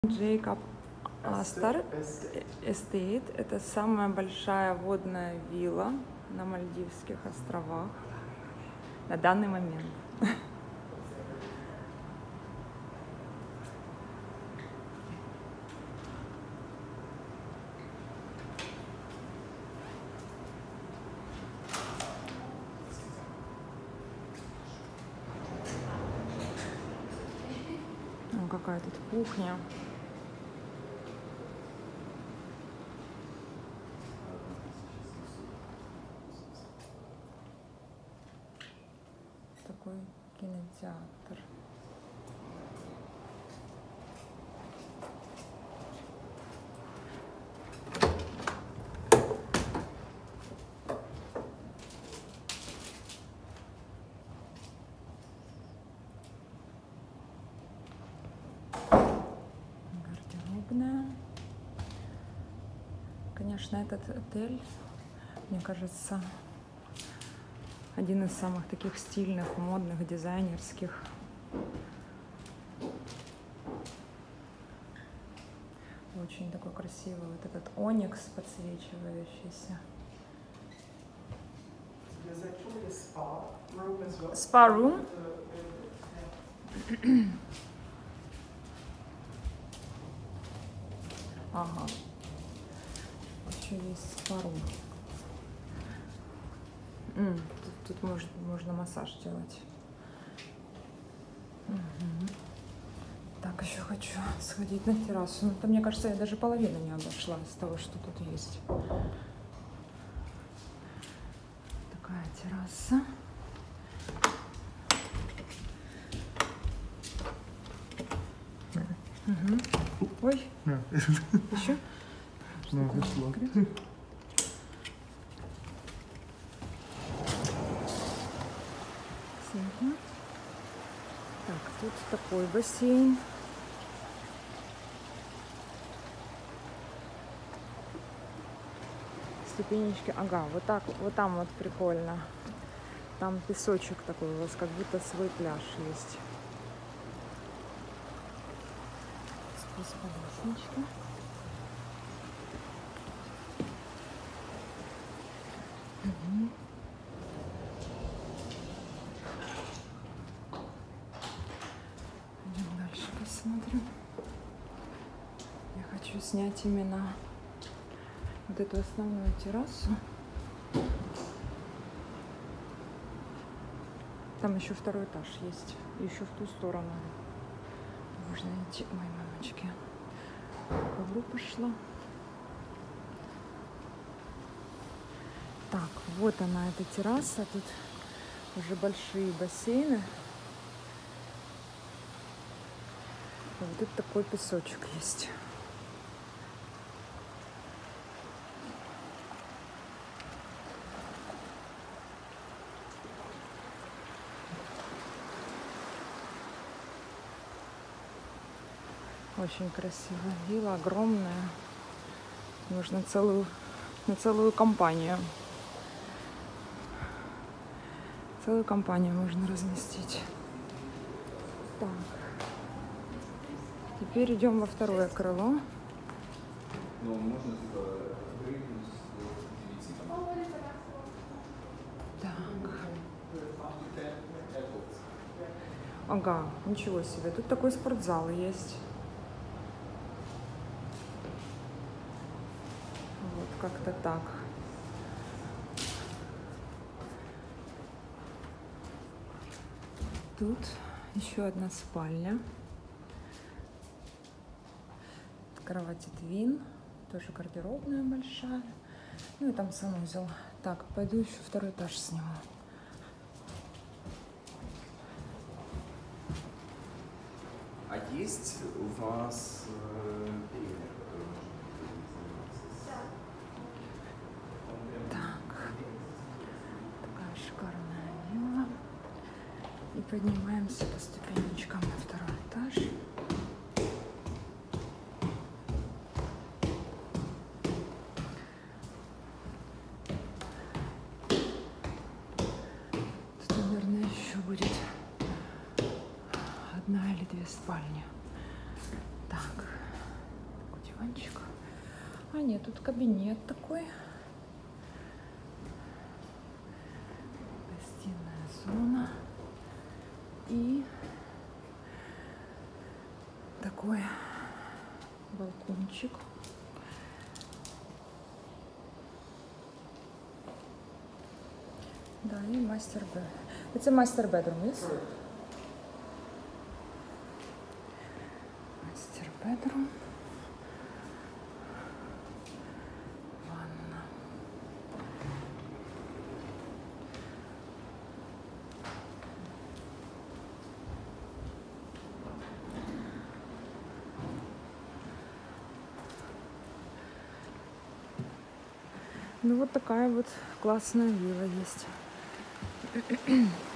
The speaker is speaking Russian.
Джейкоб Астер Эстейт. Это самая большая водная вилла на Мальдивских островах на данный момент. Ну, какая тут кухня. Такой кинотеатр. Гардеробная. Конечно, этот отель, мне кажется, один из самых таких стильных, модных, дизайнерских. Очень такой красивый вот этот оникс подсвечивающийся. Spa-room. Ага. Еще есть спа-рум. Тут можно массаж делать. Угу. Так, еще хочу сходить на террасу. Но там, мне кажется, я даже половину не обошла из того, что тут есть. Такая терраса. Угу. Ой, еще? Так, тут такой бассейн. Ступенечки. Ага, вот так, вот там вот прикольно. Там песочек такой у вас, как будто свой пляж есть. Здесь полоснички. Угу. Идем дальше посмотрим. Я хочу снять именно вот эту основную террасу. Там еще второй этаж есть. Еще в ту сторону можно идти. Ой, мамочки. По углу пошла. Так, вот она, эта терраса. Тут уже большие бассейны. Вот тут такой песочек есть. Очень красивая вилла, огромная. Нужно на целую компанию. Целую компанию можно разместить. Так. Теперь идем во второе крыло. Так. Ага, ничего себе. Тут такой спортзал есть. Вот как-то так. Тут еще одна спальня. Кровать твин. Тоже гардеробная большая. Ну и там санузел. Так, пойду еще второй этаж сниму. А есть у вас Так. Такая шикарная вилла. И поднимаемся по ступенечкам на второй этаж. Тут, наверное, еще будет одна или две спальни. Так. диванчик. А нет, тут кабинет такой. Гостиная зона. И такой балкончик. Да, и мастер бедрум. Это мастер бедрум, yes? Мастер бедрум. Ванна. Ну вот такая вот классная вилла есть.